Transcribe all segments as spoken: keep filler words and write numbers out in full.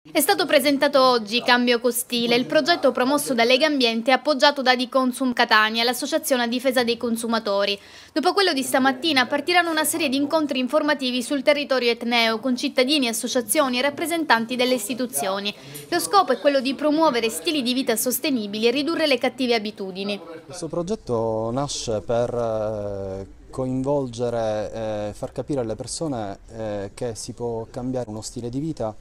È stato presentato oggi Cambio Costile, il progetto promosso da Legambiente e appoggiato da Adiconsum Catania, l'associazione a difesa dei consumatori. Dopo quello di stamattina partiranno una serie di incontri informativi sul territorio etneo con cittadini, associazioni e rappresentanti delle istituzioni. Lo scopo è quello di promuovere stili di vita sostenibili e ridurre le cattive abitudini. Questo progetto nasce per eh, coinvolgere e eh, far capire alle persone eh, che si può cambiare uno stile di vita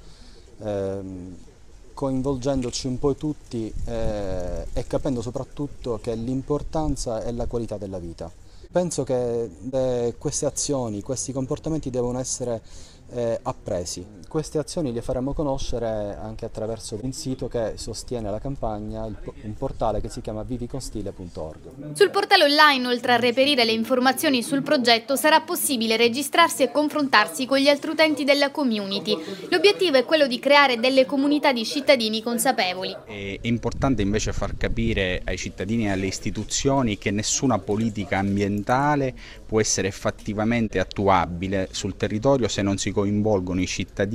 ehm, coinvolgendoci un po' tutti eh, e capendo soprattutto che l'importanza è la qualità della vita. Penso che eh, queste azioni, questi comportamenti devono essere eh, appresi. Queste azioni le faremo conoscere anche attraverso un sito che sostiene la campagna, il, un portale che si chiama vivicostile punto org. Sul portale online, oltre a reperire le informazioni sul progetto, sarà possibile registrarsi e confrontarsi con gli altri utenti della community. L'obiettivo è quello di creare delle comunità di cittadini consapevoli. È importante invece far capire ai cittadini e alle istituzioni che nessuna politica ambientale può essere effettivamente attuabile sul territorio se non si coinvolgono i cittadini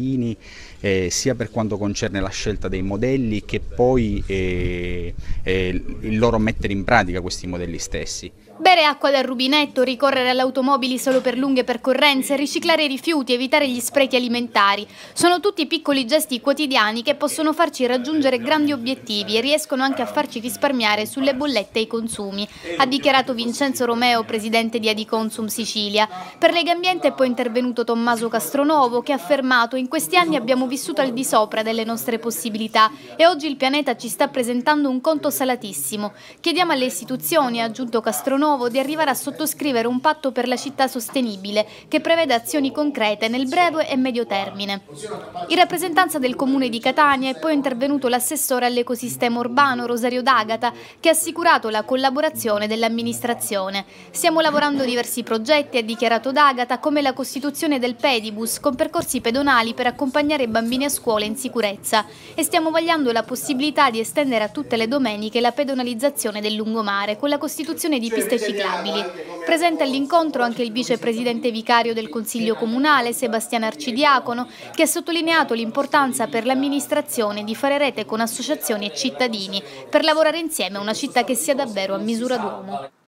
eh, sia per quanto concerne la scelta dei modelli che poi eh, eh, il loro mettere in pratica questi modelli stessi. Bere acqua dal rubinetto, ricorrere alle automobili solo per lunghe percorrenze, riciclare i rifiuti, evitare gli sprechi alimentari. Sono tutti piccoli gesti quotidiani che possono farci raggiungere grandi obiettivi e riescono anche a farci risparmiare sulle bollette e i consumi, ha dichiarato Vincenzo Romeo, presidente di Adiconsum Sicilia. Per Legambiente è poi intervenuto Tommaso Castronovo, che ha affermato: in questi anni abbiamo vissuto al di sopra delle nostre possibilità e oggi il pianeta ci sta presentando un conto salatissimo. Chiediamo alle istituzioni, ha aggiunto Castronovo, di arrivare a sottoscrivere un patto per la città sostenibile che prevede azioni concrete nel breve e medio termine. In rappresentanza del comune di Catania è poi intervenuto l'assessore all'ecosistema urbano Rosario D'Agata, che ha assicurato la collaborazione dell'amministrazione. Stiamo lavorando a diversi progetti, ha dichiarato D'Agata, come la costituzione del pedibus con percorsi pedonali per accompagnare i bambini a scuola in sicurezza, e stiamo vagliando la possibilità di estendere a tutte le domeniche la pedonalizzazione del lungomare con la costituzione di piste ciclabili. Presente all'incontro anche il vicepresidente vicario del Consiglio Comunale, Sebastiano Arcidiacono, che ha sottolineato l'importanza per l'amministrazione di fare rete con associazioni e cittadini per lavorare insieme a una città che sia davvero a misura d'uomo.